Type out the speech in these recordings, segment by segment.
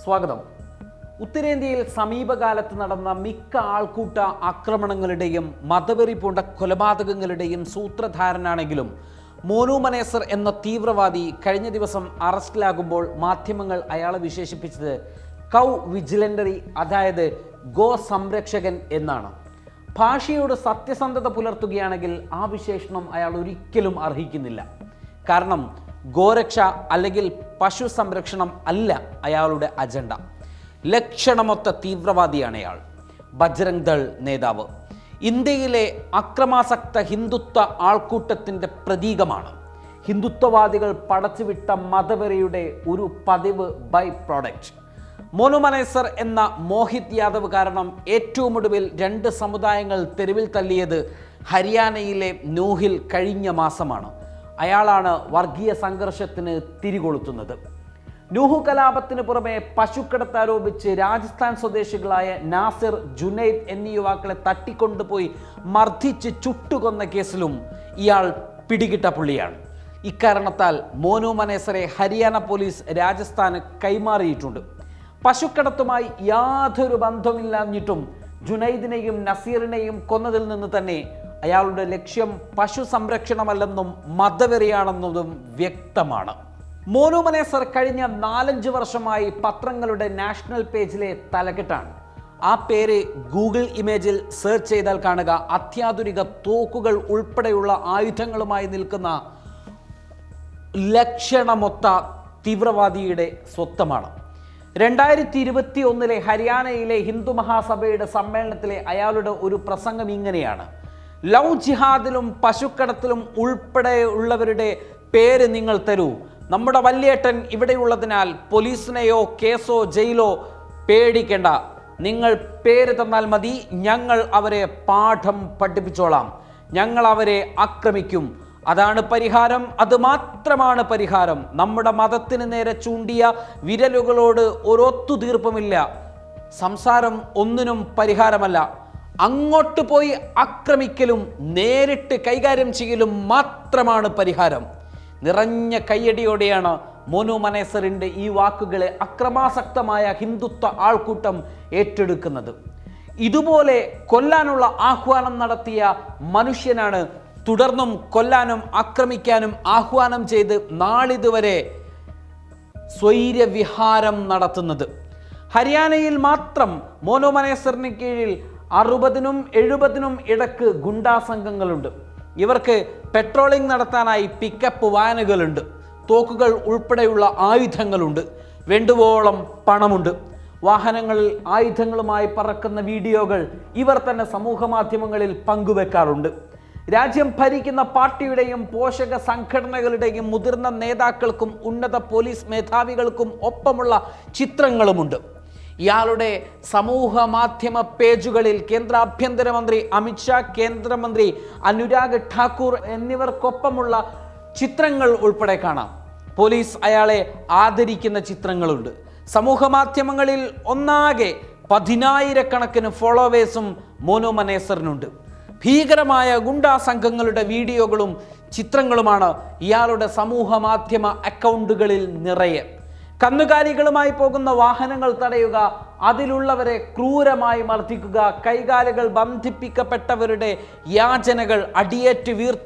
സ്വാഗതം. ഉത്തരേന്ത്യയിൽ സമീപകാലത്ത് നടന്ന മിക്ക ആൾക്കൂട്ട ആക്രമണങ്ങളുടെയും മതവെറി പൂണ്ട കൊലപാതകങ്ങളുടെയും സൂത്രധാരനാണെങ്കിലും മോനു മനേസർ എന്ന തീവ്രവാദി കഴിഞ്ഞ ദിവസം അറസ്റ്റിലാകുമ്പോൾ മാധ്യമങ്ങൾ അയാളെ വിശേഷിപ്പിച്ചത് കൗ വിജിലൻ്ററി, അതായത് ഗോ സംരക്ഷകൻ എന്നാണ്. ഭാഷയോട് സത്യസന്ധത പുലർത്തുകയാണെങ്കിൽ ആ വിശേഷണം അയാൾ ഒരിക്കലും അർഹിക്കുന്നില്ല. കാരണം ഗോരക്ഷ അല്ലെങ്കിൽ പശു സംരക്ഷണം അല്ല അയാളുടെ അജണ്ട. ലക്ഷണമൊത്ത തീവ്രവാദിയാണ് അയാൾ. ബജ്രംഗ് ദൾ നേതാവ്. ഇന്ത്യയിലെ അക്രമാസക്ത ഹിന്ദുത്വ ആൾക്കൂട്ടത്തിൻ്റെ പ്രതീകമാണ്. ഹിന്ദുത്വവാദികൾ പടച്ചുവിട്ട മതവെറിയുടെ ഒരു പതിവ് ബൈ പ്രോഡക്റ്റ്. മോനു മനേസർ എന്ന മോഹിത് യാദവ് കാരണം ഏറ്റവും ഒടുവിൽ 2 സമുദായങ്ങൾ തെരുവിൽ തള്ളിയത് ഹരിയാനയിലെ നൂഹിൽ കഴിഞ്ഞ മാസമാണ്. അയാളാണ് വർഗീയ സംഘർഷത്തിന് തിരികൊളുത്തുന്നത്. നൂഹു കലാപത്തിന് പുറമെ പശുക്കടത്ത് ആരോപിച്ച് രാജസ്ഥാൻ സ്വദേശികളായ നാസിർ, ജുനൈദ് എന്നീ യുവാക്കളെ തട്ടിക്കൊണ്ടുപോയി മർദ്ദിച്ച് ചുട്ടുകൊന്ന കേസിലും ഇയാൾ പിടികിട്ട പുള്ളിയാണ്. ഇക്കാരണത്താൽ മോനു മനേസറെ ഹരിയാന പോലീസ് രാജസ്ഥാന് കൈമാറിയിട്ടുണ്ട്. പശുക്കടത്തുമായി യാതൊരു ബന്ധമില്ലാഞ്ഞിട്ടും ജുനൈദിനെയും നസീറിനെയും കൊന്നതിൽ നിന്ന് തന്നെ അയാളുടെ ലക്ഷ്യം പശു സംരക്ഷണമല്ലെന്നും മതവെറിയാണെന്നതും വ്യക്തമാണ്. മോനു മനേസർ കഴിഞ്ഞ 4-5 വർഷമായി പത്രങ്ങളുടെ നാഷണൽ പേജിലെ തലക്കെട്ടാണ്. ആ പേര് ഗൂഗിൾ ഇമേജിൽ സെർച്ച് ചെയ്താൽ കാണുക അത്യാധുനിക തോക്കുകൾ ഉൾപ്പെടെയുള്ള ആയുധങ്ങളുമായി നിൽക്കുന്ന ലക്ഷണമൊത്ത തീവ്രവാദിയുടെ സ്വത്തമാണ്. 2021 ഹരിയാനയിലെ ഹിന്ദു മഹാസഭയുടെ സമ്മേളനത്തിലെ അയാളുടെ ഒരു പ്രസംഗം ഇങ്ങനെയാണ്: ലവ് ജിഹാദിലും പശുക്കടത്തിലും ഉൾപ്പെടെയുള്ളവരുടെ പേര് നിങ്ങൾ തരൂ. നമ്മുടെ വല്യേട്ടൻ ഇവിടെയുള്ളതിനാൽ പോലീസിനെയോ കേസോ ജയിലോ പേടിക്കേണ്ട. നിങ്ങൾ പേര് തന്നാൽ മതി, ഞങ്ങൾ അവരെ പാഠം പഠിപ്പിച്ചോളാം. ഞങ്ങൾ അവരെ ആക്രമിക്കും. അതാണ് പരിഹാരം, അത് മാത്രമാണ് പരിഹാരം. നമ്മുടെ മതത്തിന് നേരെ ചൂണ്ടിയ വിരലുകളോട് ഒരൊത്തുതീർപ്പുമില്ല. സംസാരം ഒന്നിനും പരിഹാരമല്ല. അങ്ങോട്ട് പോയി ആക്രമിക്കലും നേരിട്ട് കൈകാര്യം ചെയ്യലും മാത്രമാണ് പരിഹാരം. നിറഞ്ഞ കയ്യടിയോടെയാണ് മോനു മനേസറിൻ്റെ ഈ വാക്കുകളെ അക്രമാസക്തമായ ഹിന്ദുത്വ ആൾക്കൂട്ടം ഏറ്റെടുക്കുന്നത്. ഇതുപോലെ കൊല്ലാനുള്ള ആഹ്വാനം നടത്തിയ മനുഷ്യനാണ് തുടർന്നും കൊല്ലാനും ആക്രമിക്കാനും ആഹ്വാനം ചെയ്ത് നാളിതുവരെ സ്വൈര്യവിഹാരം നടത്തുന്നത്. ഹരിയാനയിൽ മാത്രം മോനു മനേസറിന് കീഴിൽ 60-നും 70-നും ഇടക്ക് ഗുണ്ടാ സംഘങ്ങളുണ്ട്. ഇവർക്ക് പെട്രോളിംഗ് നടത്താനായി പിക്കപ്പ് വാനുകളുണ്ട്. തോക്കുകൾ ഉൾപ്പെടെയുള്ള ആയുധങ്ങളുണ്ട്. വേണ്ടുവോളം പണമുണ്ട്. വാഹനങ്ങളിൽ ആയുധങ്ങളുമായി പറക്കുന്ന വീഡിയോകൾ ഇവർ തന്നെ സമൂഹ മാധ്യമങ്ങളിൽ പങ്കുവെക്കാറുണ്ട്. രാജ്യം ഭരിക്കുന്ന പാർട്ടിയുടെയും പോഷക സംഘടനകളുടെയും മുതിർന്ന നേതാക്കൾക്കും ഉന്നത പോലീസ് മേധാവികൾക്കും ഒപ്പമുള്ള ചിത്രങ്ങളുമുണ്ട്. ഇയാളുടെ സമൂഹ മാധ്യമ പേജുകളിൽ കേന്ദ്ര ആഭ്യന്തരമന്ത്രി അമിത്ഷാ, കേന്ദ്രമന്ത്രി അനുരാഗ് ഠാക്കൂർ എന്നിവർക്കൊപ്പമുള്ള ചിത്രങ്ങൾ ഉൾപ്പെടെ കാണാം. പോലീസ് അയാളെ ആദരിക്കുന്ന ചിത്രങ്ങളുണ്ട്. സമൂഹ മാധ്യമങ്ങളിൽ ഒന്നാകെ 10,000-കണക്കിന് ഫോളോവേഴ്സും മോനു മനേസറിനുണ്ട്. ഭീകരമായ ഗുണ്ടാ സംഘങ്ങളുടെ വീഡിയോകളും ചിത്രങ്ങളുമാണ് ഇയാളുടെ സമൂഹ മാധ്യമ അക്കൗണ്ടുകളിൽ നിറയെ. കന്നുകാലികളുമായി പോകുന്ന വാഹനങ്ങൾ തടയുക, അതിലുള്ളവരെ ക്രൂരമായി മർദ്ദിക്കുക, കൈകാലുകൾ ബന്ധിപ്പിക്കപ്പെട്ടവരുടെ യാചനകൾ, അടിയേറ്റ് വീർത്ത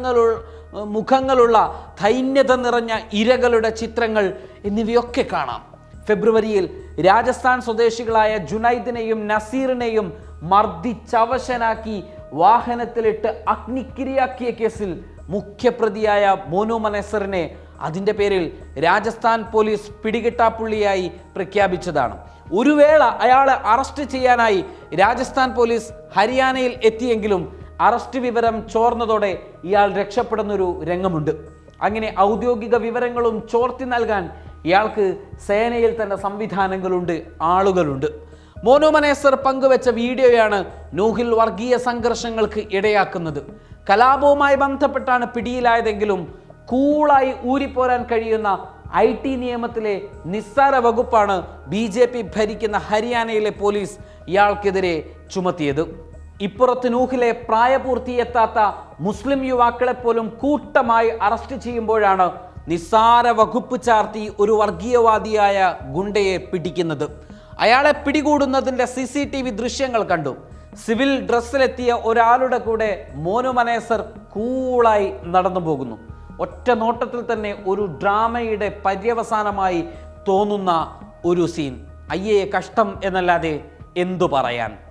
മുഖങ്ങളുള്ള ദൈന്യത നിറഞ്ഞ ഇരകളുടെ ചിത്രങ്ങൾ എന്നിവയൊക്കെ കാണാം. ഫെബ്രുവരിയിൽ രാജസ്ഥാൻ സ്വദേശികളായ ജുനൈദിനെയും നസീറിനെയും മർദ്ദിച്ചവശനാക്കി വാഹനത്തിലിട്ട് അഗ്നിക്കിരയാക്കിയ കേസിൽ മുഖ്യപ്രതിയായ മോനു മനേസറിനെ അതിൻ്റെ പേരിൽ രാജസ്ഥാൻ പോലീസ് പിടികിട്ടാപ്പുള്ളിയായി പ്രഖ്യാപിച്ചതാണ്. ഒരു വേള അയാളെ അറസ്റ്റ് ചെയ്യാനായി രാജസ്ഥാൻ പോലീസ് ഹരിയാനയിൽ എത്തിയെങ്കിലും അറസ്റ്റ് വിവരം ചോർന്നതോടെ ഇയാൾ രക്ഷപ്പെടുന്നൊരു രംഗമുണ്ട്. അങ്ങനെ ഔദ്യോഗിക വിവരങ്ങളും ചോർത്തി നൽകാൻ ഇയാൾക്ക് സേനയിൽ തന്നെ സംവിധാനങ്ങളുണ്ട്, ആളുകളുണ്ട്. മോനു മനേസർ പങ്കുവെച്ച വീഡിയോയാണ് നൂഹിൽ വർഗീയ സംഘർഷങ്ങൾക്ക് ഇടയാക്കുന്നത്. കലാപവുമായി ബന്ധപ്പെട്ടാണ് പിടിയിലായതെങ്കിലും കൂളായി ഊരിപ്പോരാൻ കഴിയുന്ന IT നിയമത്തിലെ നിസ്സാര വകുപ്പാണ് BJP ഭരിക്കുന്ന ഹരിയാനയിലെ പോലീസ് ഇയാൾക്കെതിരെ ചുമത്തിയത്. ഇപ്പുറത്ത് നൂഹിലെ പ്രായപൂർത്തിയെത്താത്ത മുസ്ലിം യുവാക്കളെ പോലും കൂട്ടമായി അറസ്റ്റ് ചെയ്യുമ്പോഴാണ് നിസ്സാര വകുപ്പ് ചാർത്തി ഒരു വർഗീയവാദിയായ ഗുണ്ടയെ പിടിക്കുന്നത്. അയാളെ പിടികൂടുന്നതിൻ്റെ CCTV ദൃശ്യങ്ങൾ കണ്ടു. സിവിൽ ഡ്രസ്സിലെത്തിയ ഒരാളുടെ കൂടെ മോനു മനേസർ കൂളായി നടന്നു പോകുന്നു. ഒറ്റ നോട്ടത്തിൽ തന്നെ ഒരു ഡ്രാമയുടെ പര്യവസാനമായി തോന്നുന്ന ഒരു സീൻ. അയ്യേ കഷ്ടം എന്നല്ലാതെ എന്തു പറയാൻ.